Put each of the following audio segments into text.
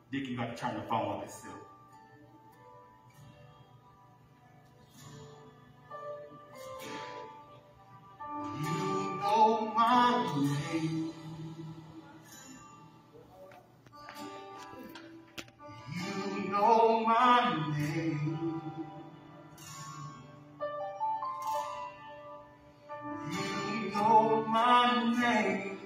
Dick, you got to turn the phone up itself. You know my name. You know my name. You know my name.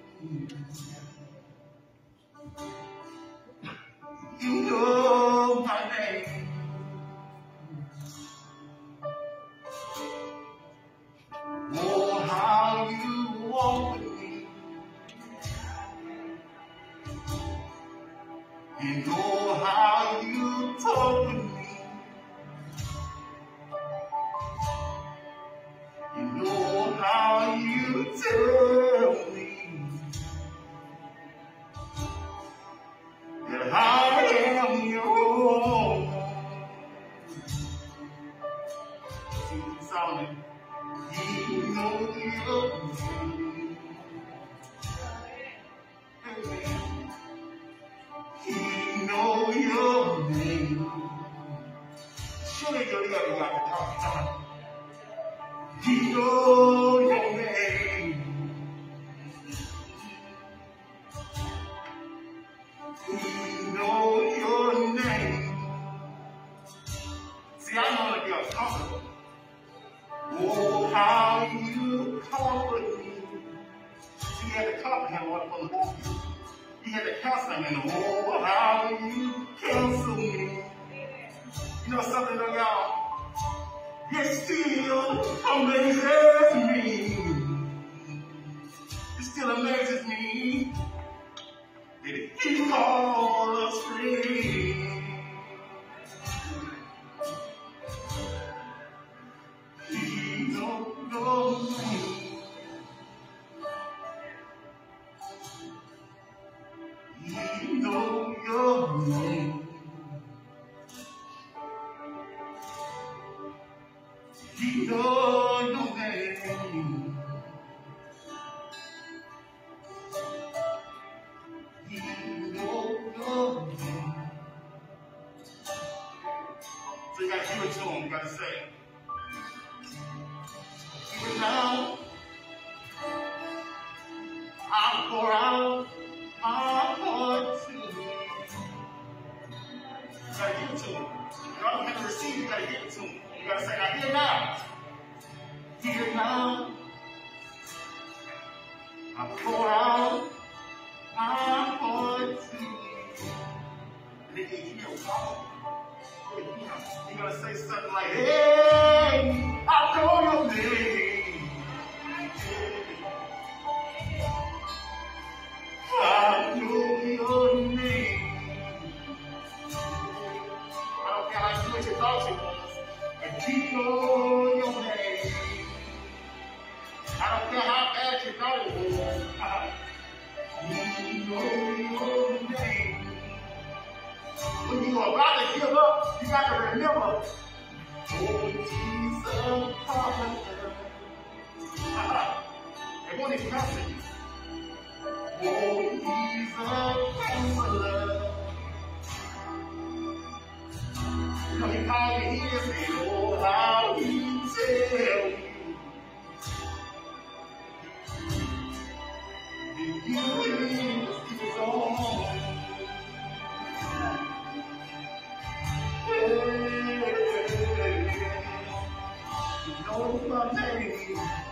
You know my name. Oh, how you walk with me. And oh, how you talk with me. And oh, how you tell me that I am your own. Solomon, you know your name. You know your name. Surely you got to talk. You know your name. You know your name. See, I know that you're comfortable. Oh, how you comfort me. See, you had to comfort him on the book. You had to counsel him, and oh, how you counsel me. You know something, though, y'all? It still amazes me. It still amazes me that he called us free. He don't know me. He know your name. He know your name. He know your name. So you gotta give it to him. You gotta say, even now, I'll pour out my heart to you. You gotta give it to him. You don't have to receive, you gotta give it to him. You gotta say, now here now. Here now. I pour out my heart to you. And then you hear him talking. You're gonna say something like, hey, I know your name. I know your name. I don't care how good you thought you was, but you know your name. I don't care how bad you thought it was. You know your name. When you are about to give up, you got to remember, oh, Jesus, Father. They won't even counsel you. Oh, Jesus, Counselor. You know, he called you his, and oh, how he tell you. And you is his own. You know my name.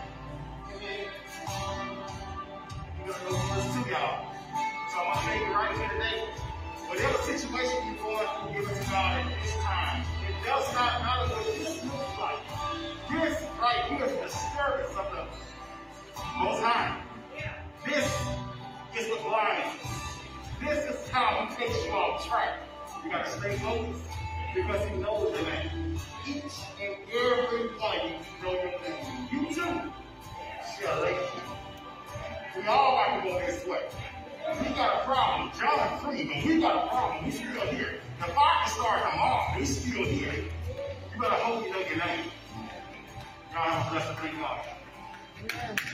You gotta know this too, y'all. So I'm gonna tell you right here today, whatever situation you're going through, give it to God at this time. It does not matter what this looks like. This right here is the service of the Most High. This is the blindness. This is how he takes you off track. You gotta stay focused because he knows your name. Each and every one of you know your name. You too shall lay. We all like to go this way. We got a problem. Y'all are free, but we got a problem. We still here. The fire started come off. We still here. You better hope you know your name. God bless the great God.